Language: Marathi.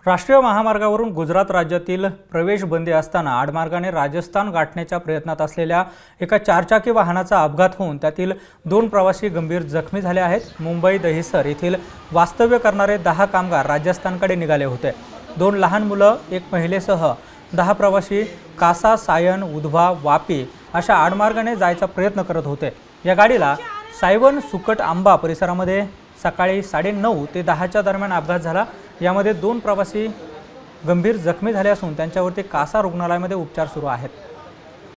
राष्ट्रीय महामार्गावरून गुजरात राज्यातील प्रवेश बंदी असताना आडमार्गाने राजस्थान गाठण्याच्या प्रयत्नात असलेल्या एका चारचाकी वाहनाचा अपघात होऊन त्यातील 2 प्रवासी गंभीर जखमी झाले आहेत। मुंबई दहिसर येथील वास्तव्य करणारे 10 कामगार राजस्थानकडे निघाले होते। 2 लहान मुलं, एक महिलेसह 10 प्रवासी कासा, सायन, उधवा, वापी अशा आडमार्गाने जायचा प्रयत्न करत होते। या गाडीला सायवन सुकट आंबा परिसरामध्ये सकाळी 9:30 ते 10च्या दरम्यान अपघात झाला। यामध्ये 2 प्रवासी गंभीर जखमी झाले असून त्यांच्यावरती कासा रुग्णालयामध्ये उपचार सुरू आहेत।